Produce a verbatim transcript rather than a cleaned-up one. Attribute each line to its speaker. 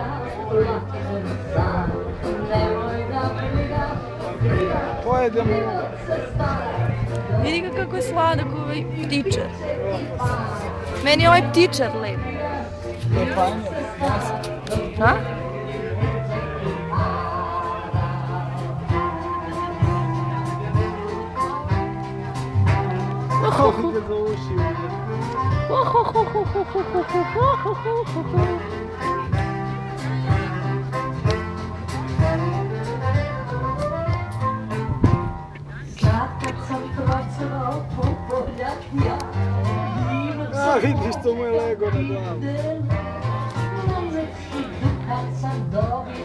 Speaker 1: Pojedemo.
Speaker 2: Vidi ga kako je sladak ovaj ptičar. Meni je ovaj ptičar lep. Ha?
Speaker 1: Ovdje za uši. A vidiš, to mu je lego na glavu.